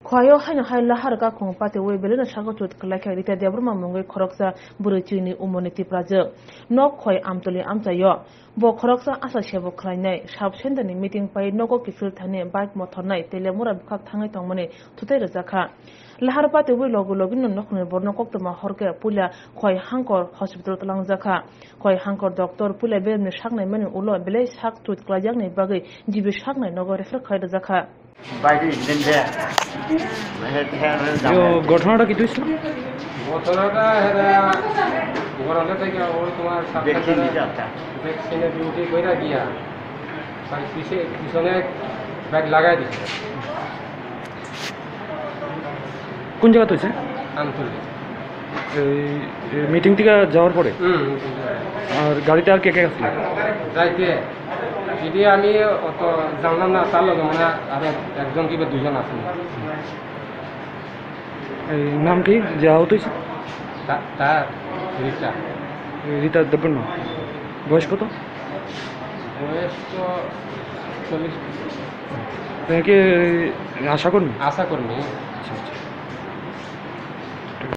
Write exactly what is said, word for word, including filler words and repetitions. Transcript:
Khwai haino hai lahar ka khong pate we belena shago tut Khwlaijakha rita debrma mongoi Khoroksa buruchini umoni Twiprajwk nok Khwai amtoli Amchaio bo Khoroksa asa sebo khlainai sab sendani meeting pai nogo kifil thane bike mothornai telemura bkhak thangai tongmani Thuthai Rwjakha lahar pate we logo login nokne borno koktoma horke pula Khwai hankor hospital Khwlaijakha Khwai hankor doctor pula belne shagnai mani ulo bele shak tut Khwlaijakha bagai jibi shagnai nogo Refair Khwlaijakha বাইরে দিন দে यो ঘটনাটা কি হইছে ঘটনাটা হেরা ঘরলে থেকে ওর তোমার দেখি নিতে আচ্ছা ভ্যাকসিনে ডিউটি কইরা গিয়া তার পিছে পিছনে ব্যাগ লাগাই দিছে কোন জায়গা হইছে আনতুলি এই মিটিং থেকে যাওয়ার পরে হুম আর গাড়িতে আর কে কে আছে যাইতে যদি আমি অত জানলাম না তার লগে মানে আর একজন কিংবা দুজন আছে এই নাম কি যে আহত হয়েছে তার রিক্সা রীতা দেবেন না বয়স কত বয়স তো চল্লিশ কি আশা কর্মী আশা কর্মী আচ্ছা আচ্ছা